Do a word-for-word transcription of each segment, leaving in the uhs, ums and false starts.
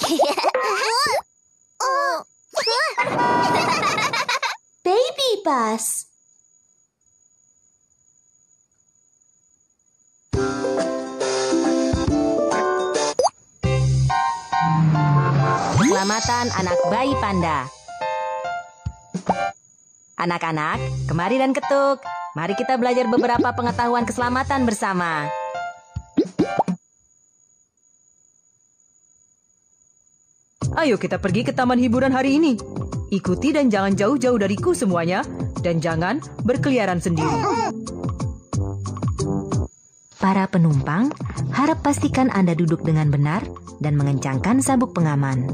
Baby bus. Keselamatan anak bayi panda. Anak-anak, kemari dan ketuk. Mari kita belajar beberapa pengetahuan keselamatan bersama. Ayo kita pergi ke taman hiburan hari ini. Ikuti dan jangan jauh-jauh dariku semuanya. Dan jangan berkeliaran sendiri. Para penumpang, harap pastikan Anda duduk dengan benar dan mengencangkan sabuk pengaman.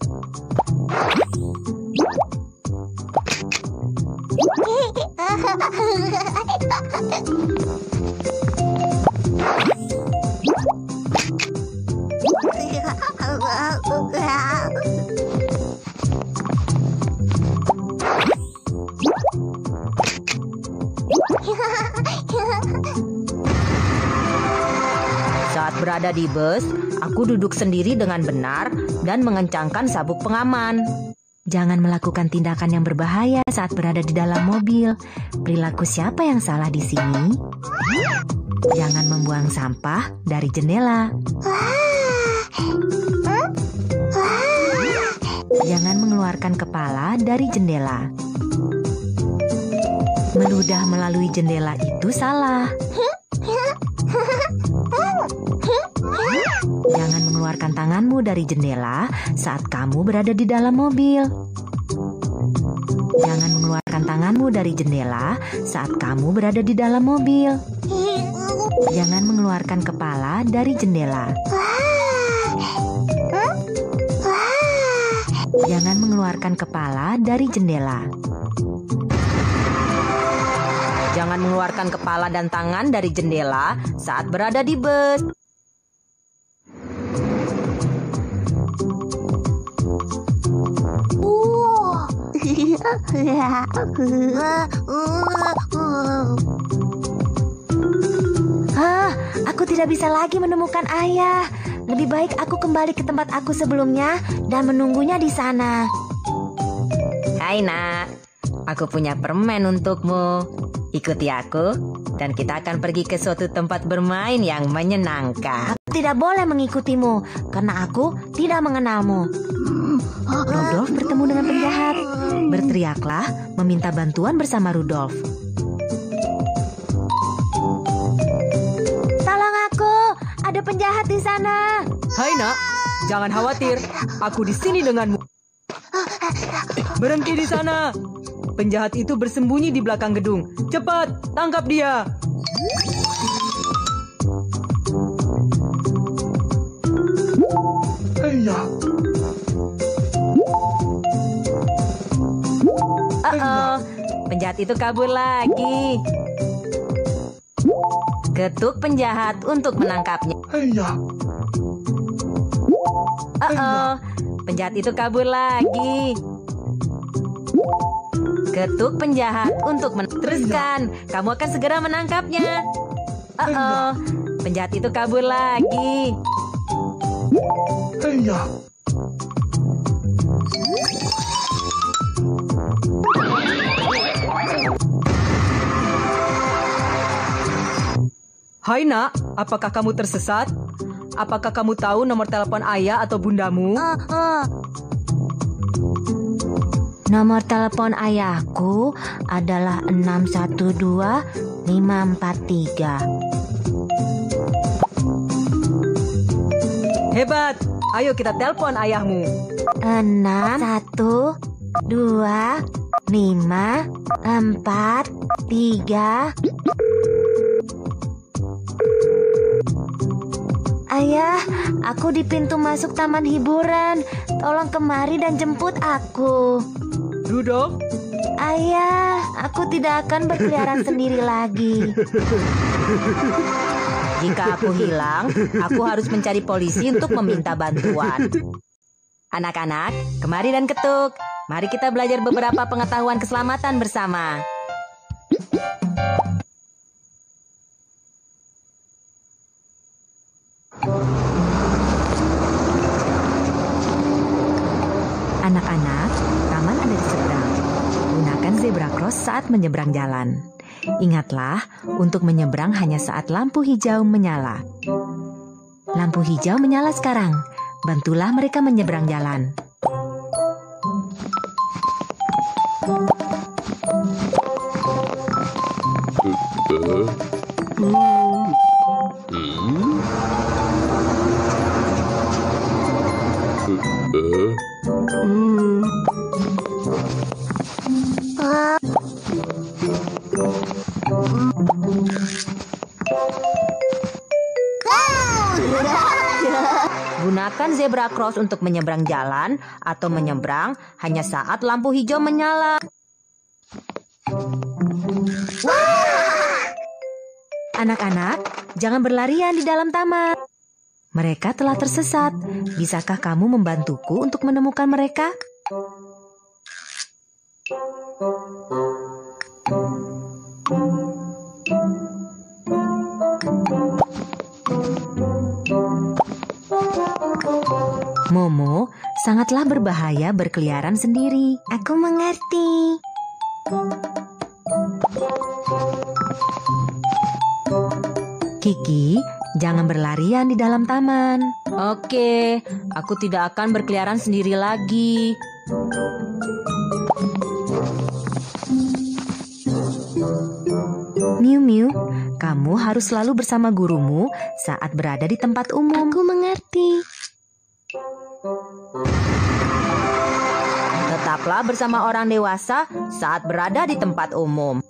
Saat berada di bus, aku duduk sendiri dengan benar dan mengencangkan sabuk pengaman. Jangan melakukan tindakan yang berbahaya saat berada di dalam mobil. Perilaku siapa yang salah di sini? Jangan membuang sampah dari jendela. Jangan mengeluarkan kepala dari jendela. Meludah melalui jendela itu salah. Jangan mengeluarkan tanganmu dari jendela saat kamu berada di dalam mobil. Jangan mengeluarkan tanganmu dari jendela saat kamu berada di dalam mobil. Jangan mengeluarkan kepala dari jendela. Jangan mengeluarkan kepala dari jendela. Jangan mengeluarkan kepala dan tangan dari jendela saat berada di bus. Ah, aku tidak bisa lagi menemukan ayah. Lebih baik aku kembali ke tempat aku sebelumnya dan menunggunya di sana. Hai nak, aku punya permen untukmu. Ikuti aku dan kita akan pergi ke suatu tempat bermain yang menyenangkan. Aku tidak boleh mengikutimu karena aku tidak mengenalmu. Rudolf bertemu dengan penjahat. Berteriaklah meminta bantuan bersama Rudolf. Tolong aku, ada penjahat di sana. Hai nak, jangan khawatir. Aku di sini denganmu. Berhenti di sana. Penjahat itu bersembunyi di belakang gedung. Cepat, tangkap dia. Iya. Oh-oh, penjahat itu kabur lagi. Ketuk penjahat untuk menangkapnya. Iya. Oh-oh, penjahat itu kabur lagi. Ketuk penjahat untuk meneruskan. Kamu akan segera menangkapnya. Oh-oh, penjahat itu kabur lagi. Iya. Hai nak, apakah kamu tersesat? Apakah kamu tahu nomor telepon ayah atau bundamu? Uh, uh. Nomor telepon ayahku adalah enam satu dua lima empat tiga. Hebat, ayo kita telepon ayahmu. enam satu dua lima empat tiga. Ayah, aku di pintu masuk taman hiburan. Tolong kemari dan jemput aku. Rudolf? Ayah, aku tidak akan berkeliaran sendiri lagi. Jika aku hilang, aku harus mencari polisi untuk meminta bantuan. Anak-anak, kemari dan ketuk. Mari kita belajar beberapa pengetahuan keselamatan bersama. Anak-anak, taman ada di seberang. Gunakan zebra cross saat menyeberang jalan. Ingatlah, untuk menyeberang hanya saat lampu hijau menyala. Lampu hijau menyala sekarang. Bantulah mereka menyeberang jalan. Gunakan zebra cross untuk menyeberang jalan atau menyeberang hanya saat lampu hijau menyala. Anak-anak, jangan berlarian di dalam taman. Mereka telah tersesat. Bisakah kamu membantuku untuk menemukan mereka? Momo sangatlah berbahaya berkeliaran sendiri. Aku mengerti. Kiki, jangan berlarian di dalam taman. Oke, aku tidak akan berkeliaran sendiri lagi. Miu Miu, kamu harus selalu bersama gurumu saat berada di tempat umum. Aku mengerti. Tetaplah bersama orang dewasa saat berada di tempat umum.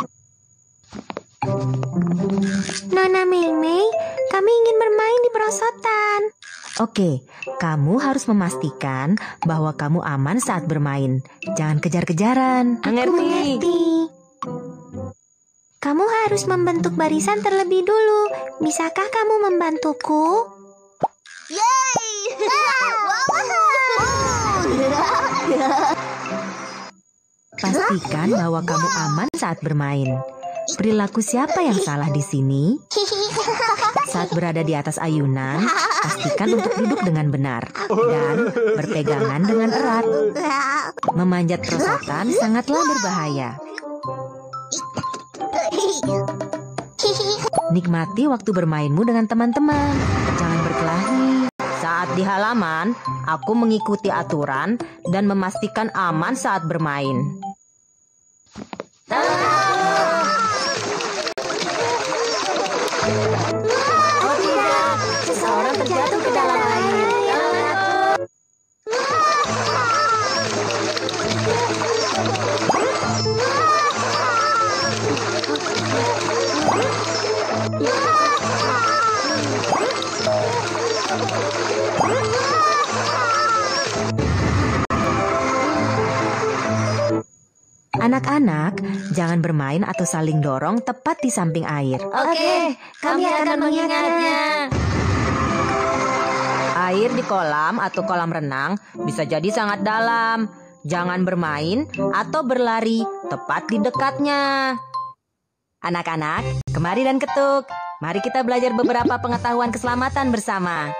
Nona Mei Mei, kami ingin bermain di perosotan. Oke, kamu harus memastikan bahwa kamu aman saat bermain. Jangan kejar-kejaran. Aku mengerti. Kamu harus membentuk barisan terlebih dulu. Bisakah kamu membantuku? Yeay! Pastikan bahwa kamu aman saat bermain. Perilaku siapa yang salah di sini? Saat berada di atas ayunan, pastikan untuk duduk dengan benar dan berpegangan dengan erat. Memanjat perosotan sangatlah berbahaya. Nikmati waktu bermainmu dengan teman-teman. Jangan berkelahi. Saat di halaman, aku mengikuti aturan dan memastikan aman saat bermain. Oh tidak, seseorang terjatuh ke dalam air. Anak-anak, jangan bermain atau saling dorong tepat di samping air. Oke, kami akan mengingatnya. Air di kolam atau kolam renang bisa jadi sangat dalam. Jangan bermain atau berlari tepat di dekatnya. Anak-anak, kemari dan ketuk. Mari kita belajar beberapa pengetahuan keselamatan bersama.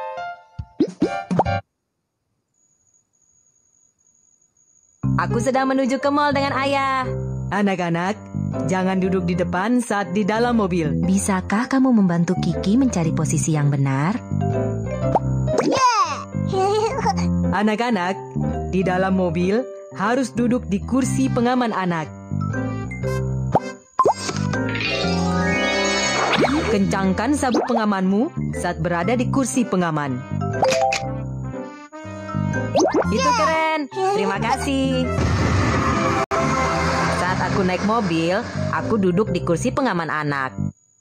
Aku sedang menuju ke mall dengan ayah. Anak-anak, jangan duduk di depan saat di dalam mobil. Bisakah kamu membantu Kiki mencari posisi yang benar? Anak-anak, di dalam mobil harus duduk di kursi pengaman anak. Kencangkan sabuk pengamanmu saat berada di kursi pengaman. Itu keren. Terima kasih. Saat aku naik mobil, aku duduk di kursi pengaman anak.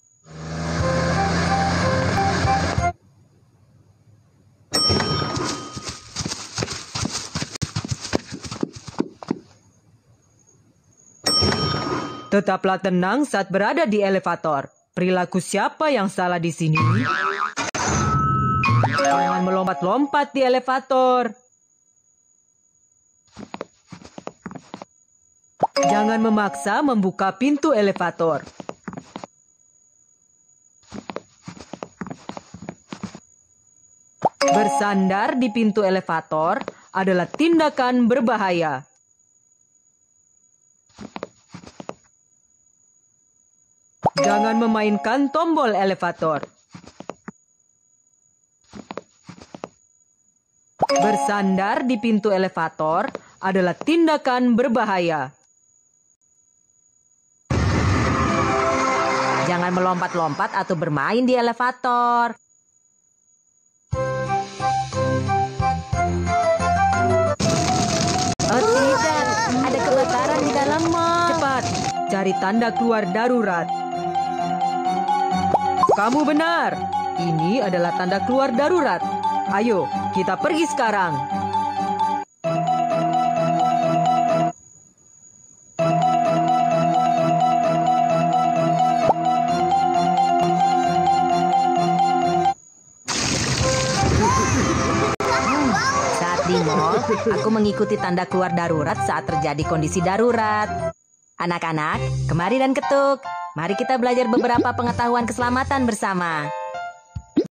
Tetaplah tenang saat berada di elevator. Perilaku siapa yang salah di sini? Jangan melompat-lompat di elevator. Jangan memaksa membuka pintu elevator. Bersandar di pintu elevator adalah tindakan berbahaya. Jangan memainkan tombol elevator. Bersandar di pintu elevator adalah tindakan berbahaya. Jangan melompat-lompat atau bermain di elevator. Oh tidak, ada kebakaran di dalam mall. Cepat, cari tanda keluar darurat. Kamu benar, ini adalah tanda keluar darurat. Ayo, kita pergi sekarang. Saat di mall, aku mengikuti tanda keluar darurat saat terjadi kondisi darurat. Anak-anak, kemari dan ketuk. Mari kita belajar beberapa pengetahuan keselamatan bersama.